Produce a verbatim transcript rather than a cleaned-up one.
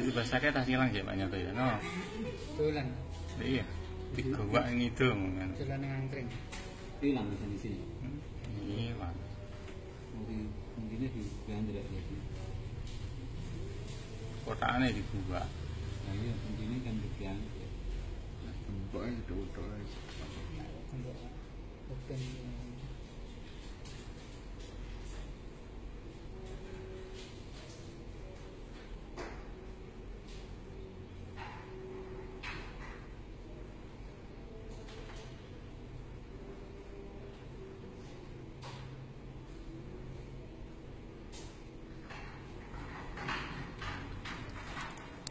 dibasake tas ilang ya banyak tuh ya. No. Dolan. Iya. Digowak ngidul kan. Dolan nang angkring. Hilang di sini sini. Iya, Pak. Mungkin mungkinnya di gandra ya. Kotakane dibuka. Nah iya, mungkinnya kan diangkat. Pokoknya itu udah. Untuk open